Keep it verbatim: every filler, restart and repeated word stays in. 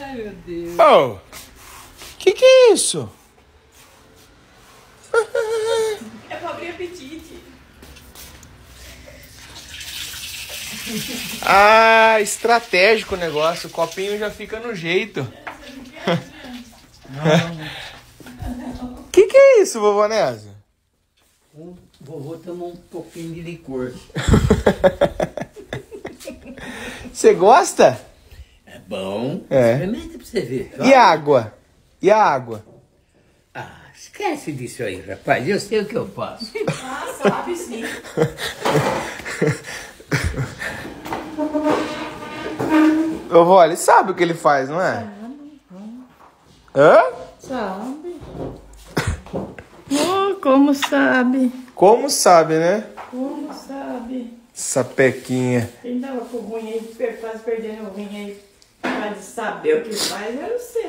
Ai, meu Deus. Oh, que que é isso? É pra abrir apetite. Ah, estratégico o negócio. O copinho já fica no jeito. Que que é isso, vovó Nésia? O vovô tomou um pouquinho de licor. Você gosta? É bom. É. Experimenta pra você ver. E a água? E a água? Ah, esquece disso aí, rapaz. Eu sei o que eu faço. Ah, sabe sim. Vovó, ele sabe o que ele faz, não é? Hã? Sabe. Oh, como sabe. Como sabe, né? Como sabe. Sapequinha. Quem tava com o ruim aí, quase perdendo o ruim aí, pra saber o que faz, era você.